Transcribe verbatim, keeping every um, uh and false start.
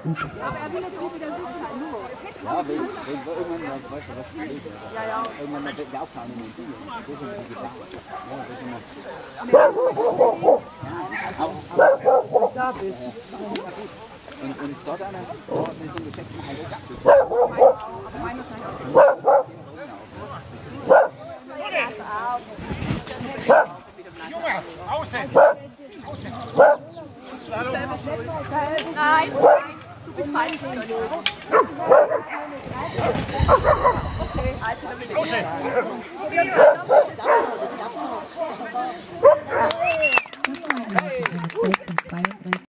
Aber er will jetzt auch wieder gut sein, nur. Ja, wegen, wegen irgendwann, weißt du, was ich lese. Ja, ja. Irgendwann wird der Aufnahme in den Dingen. Das ist ein gedacht. Ja, das ist immer. Da bist du. Und, und dort einer, dort ist ein Geschäft, die halt Junge, außen! Außen! Nein, du bist falsch. Okay, also dann will ich. Außen!